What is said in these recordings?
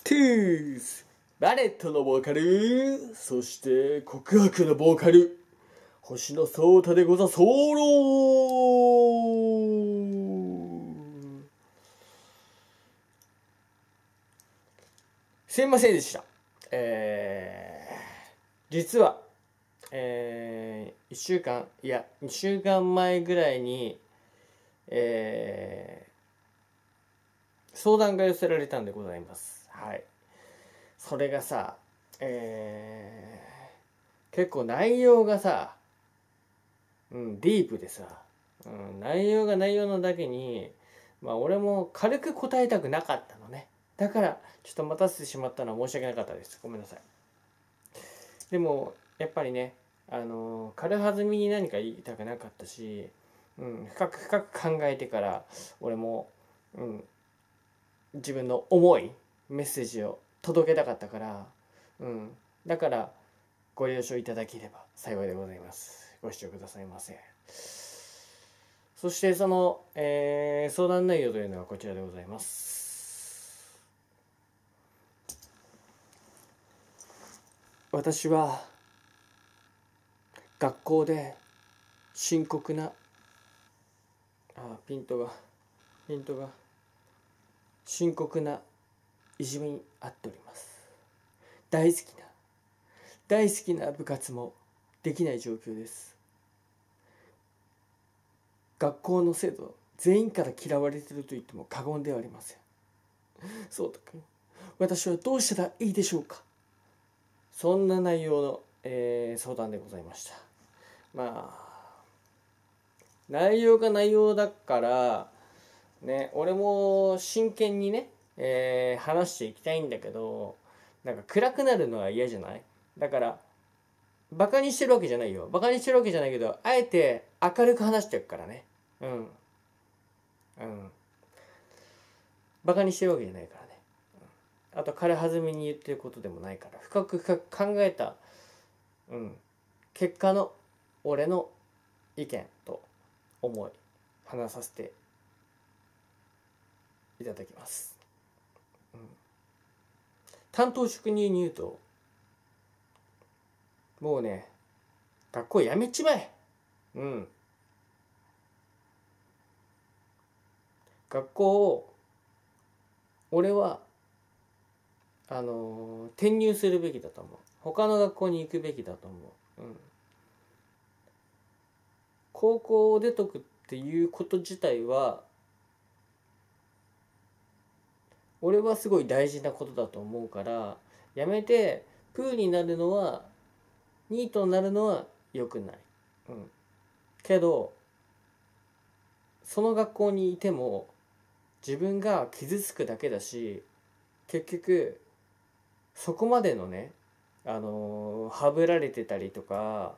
トゥースバレットのボーカル、そして告白のボーカル、星野壮太でござソロすいませんでした。実は、1週間、いや、2週間前ぐらいに、相談が寄せられたんでございます。はい。それがさ、結構内容がさ、ディープでさ、内容が内容のだけに、俺も軽く答えたくなかったのね。だからちょっと待たせてしまったのは申し訳なかったです。ごめんなさい。でもやっぱりね、軽はずみに何か言いたくなかったし、深く考えてから俺も、自分の思いメッセージを届けたかったから、だからご了承いただければ幸いでございます。ご視聴くださいませ。そしてその、相談内容というのはこちらでございます。私は学校で深刻な深刻ないじめに遭っております。大好きな部活もできない状況です。学校の生徒全員から嫌われていると言っても過言ではありません。そうたくん、私はどうしたらいいでしょうか。そんな内容の、相談でございました。内容が内容だからね、俺も真剣にね、話していきたいんだけど、なんか暗くなるのは嫌じゃない？だからバカにしてるわけじゃないよ。バカにしてるわけじゃないけど、あえて明るく話してるからね。バカにしてるわけじゃないからね。あと軽はずみに言ってることでもないから、深く考えた、結果の俺の意見と思い話させていただきます。担当職人に言うと、もうね、学校やめちまえ。学校を俺は転入するべきだと思う。他の学校に行くべきだと思う。高校を出とくっていうこと自体は俺はすごい大事なことだと思うから、やめてプーになるのは、ニートになるのは良くない。けどその学校にいても自分が傷つくだけだし、結局そこまでのね、はぶられてたりとか、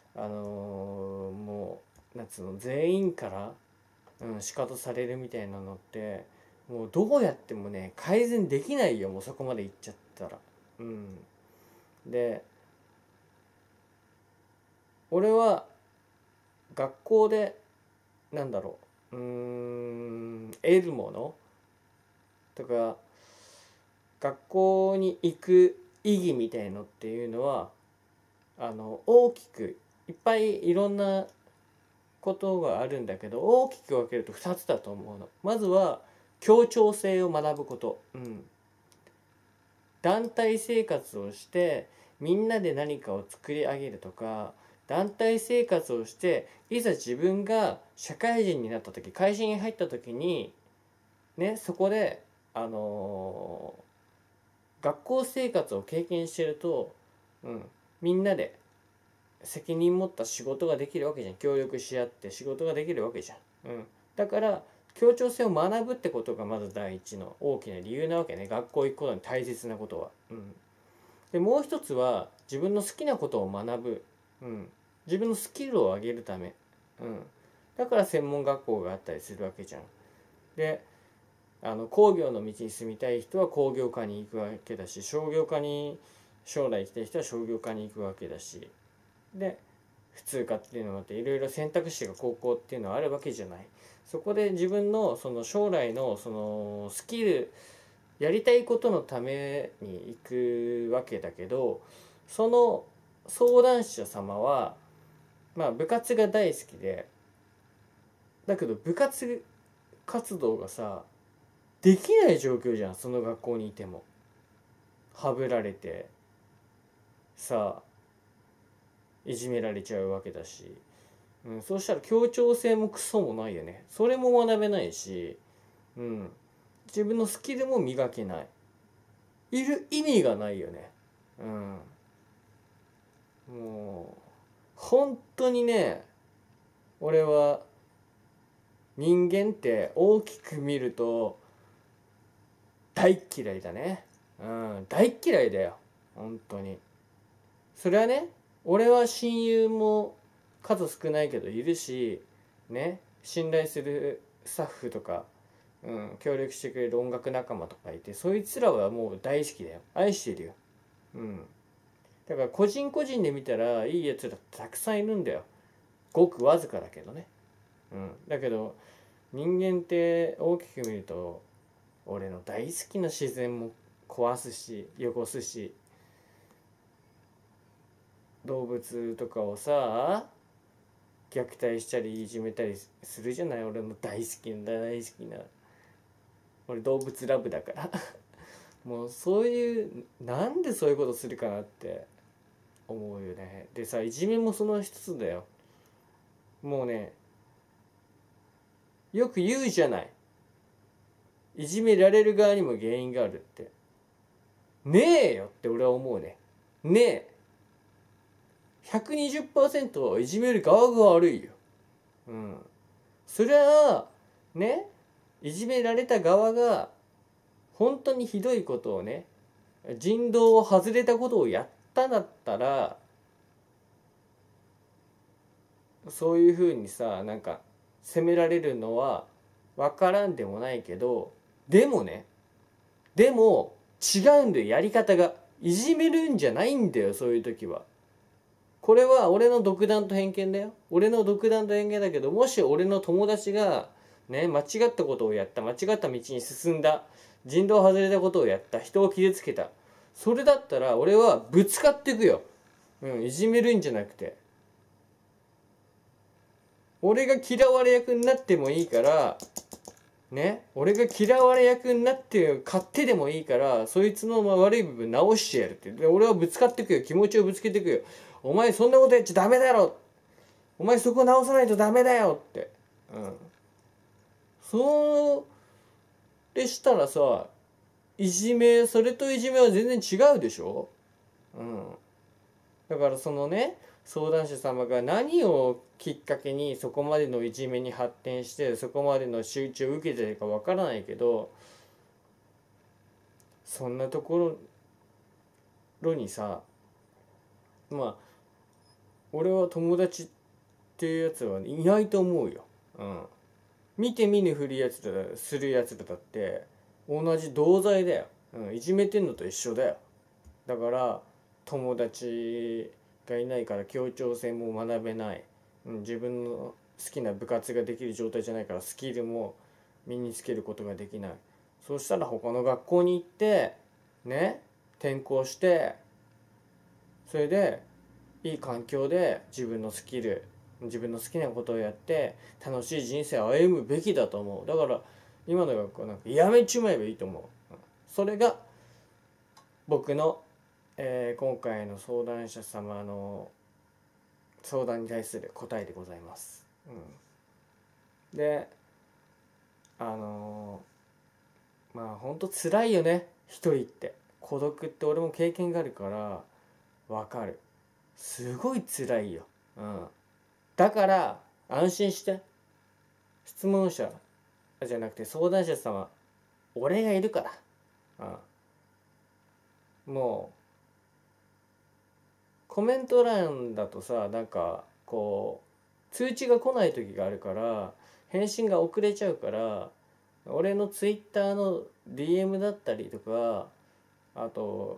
もうなんつうの、全員から、仕方されるみたいなのって、もうどうやってもね改善できないよ。もうそこまでいっちゃったら。で、俺は学校で得るものとか、学校に行く意義みたいのっていうのは大きくいっぱいいろんなことがあるんだけど、大きく分けると2つだと思うの。まずは協調性を学ぶこと。団体生活をしてみんなで何かを作り上げるとか、団体生活をしていざ自分が社会人になった時、会社に入った時にね、そこで学校生活を経験してると、みんなで責任持った仕事ができるわけじゃん。協力し合って仕事ができるわけじゃん。だから協調性を学ぶってことがまず第一の大きな理由なわけね。学校行くことに大切なことは。でもう一つは自分の好きなことを学ぶ。自分のスキルを上げるため。だから専門学校があったりするわけじゃん。で、工業の道に進みたい人は工業科に行くわけだし、商業科に将来行きたい人は商業科に行くわけだし、で普通科っていうのがあって、いろいろ選択肢が高校っていうのはあるわけじゃない。そこで自分のその将来のそのスキル、 やりたいことのために行くわけだけど、その相談者様はまあ部活が大好きで、だけど部活活動がさできない状況じゃん。その学校にいてもはぶられてさ、いじめられちゃうわけだし、そうしたら協調性もクソもないよね。それも学べないし、自分のスキルも磨けない、いる意味がないよね。もう本当にね、俺は人間って大きく見ると大嫌いだね。大嫌いだよ本当に。それはね、俺は親友も数少ないけどいるしね、信頼するスタッフとか、協力してくれる音楽仲間とかいて、そいつらはもう大好きだよ、愛してるよ。だから個人個人で見たらいいやつらたくさんいるんだよ。ごくわずかだけどね。だけど人間って大きく見ると、俺の大好きな自然も壊すし汚すし、動物とかをさ虐待したりいじめたりするじゃない。俺の大好きな、俺動物ラブだからもうそういう、なんでそういうことするかなって思うよね。でさ、いじめもその一つだよ。もうね、よく言うじゃない、いじめられる側にも原因があるって。ねえよって俺は思うね。ねえ、120% いじめる側が悪いよ。それはね、いじめられた側が本当にひどいことをね、人道を外れたことをやったんだったら、そういうふうにさ、なんか責められるのは分からんでもないけど、でもね、でも違うんだよ、やり方が。いじめるんじゃないんだよ、そういう時は。これは俺の独断と偏見だよ。俺の独断と偏見だけど、もし俺の友達がね、間違ったことをやった、間違った道に進んだ、人道外れたことをやった、人を傷つけた、それだったら俺はぶつかっていくよ。いじめるんじゃなくて。俺が嫌われ役になってもいいからね、俺が嫌われ役になって勝手でもいいから、そいつの悪い部分直してやるって。で俺はぶつかっていくよ、気持ちをぶつけていくよ。お前そんなことやっちゃダメだろ、お前そこ直さないとダメだよって。それしたらさ、それといじめは全然違うでしょ。だからそのね、相談者様が何をきっかけにそこまでのいじめに発展して、そこまでの仕打ちを受けてるかわからないけど、そんなところにさ、まあ俺は友達っていうやつはいないと思うよ。見て見ぬふりするやつらだって同じ同罪だよ。いじめてんのと一緒だよ。だから友達がいないから協調性も学べない、自分の好きな部活ができる状態じゃないからスキルも身につけることができない。そうしたら他の学校に行ってね、転校して、それでいい環境で自分のスキル、自分の好きなことをやって楽しい人生を歩むべきだと思う。だから今の学校なんかやめちまえばいいと思う。それが僕の、今回の相談者様の相談に対する答えでございます。で、まあほんと辛いよね、一人って孤独って。俺も経験があるからわかる。すごい辛いよ。だから安心して、質問者じゃなくて相談者様、俺がいるから。もうコメント欄だとさ、なんかこう通知が来ない時があるから返信が遅れちゃうから、俺のツイッターの DM だったりとか、あと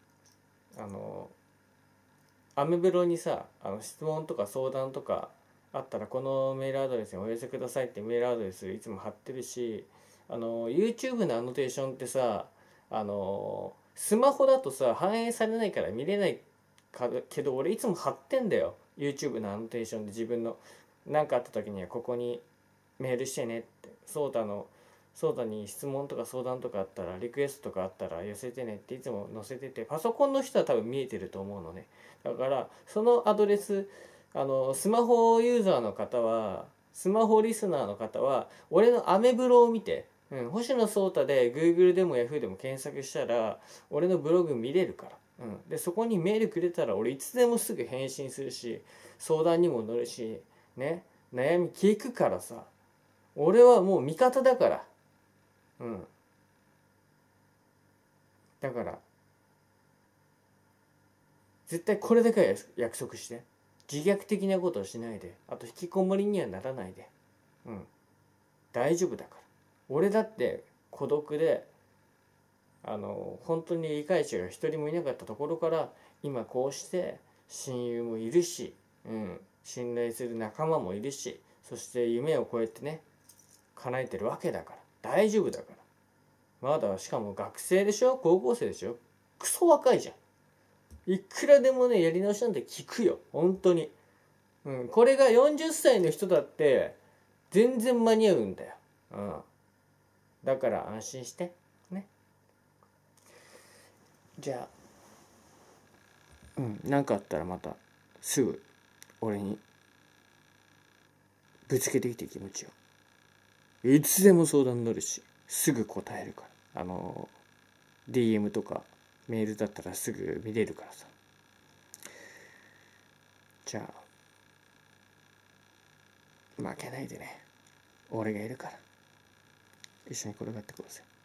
アメブロにさ、質問とか相談とかあったらこのメールアドレスにお寄せくださいってメールアドレスいつも貼ってるし、YouTube のアノテーションってさ、 スマホだとさ反映されないから見れないけど、俺いつも貼ってんだよ YouTube のアノテーションで。自分の何かあった時にはここにメールしてねって、ソータに質問とか相談とかあったら、リクエストとかあったら寄せてねっていつも載せてて、パソコンの人は多分見えてると思うのね。だからそのアドレス、スマホユーザーの方は、スマホリスナーの方は俺のアメブロを見て、星野颯太で Google でも Yahoo でも検索したら俺のブログ見れるから、でそこにメールくれたら俺いつでもすぐ返信するし、相談にも乗るしね、悩み聞くからさ。俺はもう味方だから。だから絶対これだけは約束して、自虐的なことをしないで、あと引きこもりにはならないで。大丈夫だから。俺だって孤独で本当に理解者が一人もいなかったところから今こうして親友もいるし、信頼する仲間もいるし、そして夢をこうやってね叶えてるわけだから大丈夫だから。まだしかも学生でしょ、高校生でしょ、クソ若いじゃん。いくらでもねやり直しなんて聞くよ本当に。これが40歳の人だって全然間に合うんだよ。だから安心してね。じゃあ何かあったらまたすぐ俺にぶつけてきて、気持ちをいつでも相談に乗るしすぐ答えるから。DM とかメールだったらすぐ見れるからさ。じゃあ負けないでね、俺がいるから一緒に転がってこうぜ。